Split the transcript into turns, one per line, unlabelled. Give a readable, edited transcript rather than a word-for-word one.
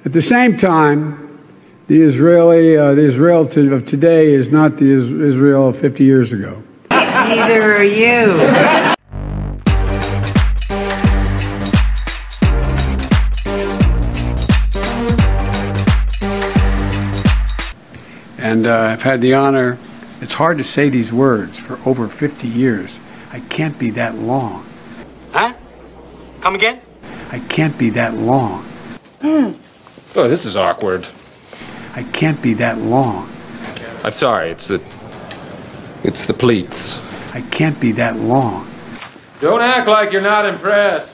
At the same time, the Israel of today is not the Israel of 50 years ago.
Neither are you.
And I've had the honor, it's hard to say these words, for over 50 years. I can't be that long.
Huh? Come again?
I can't be that long.
Oh, this is awkward.
I can't be that long.
I'm sorry, it's the pleats.
I can't be that long.
Don't act like you're not impressed.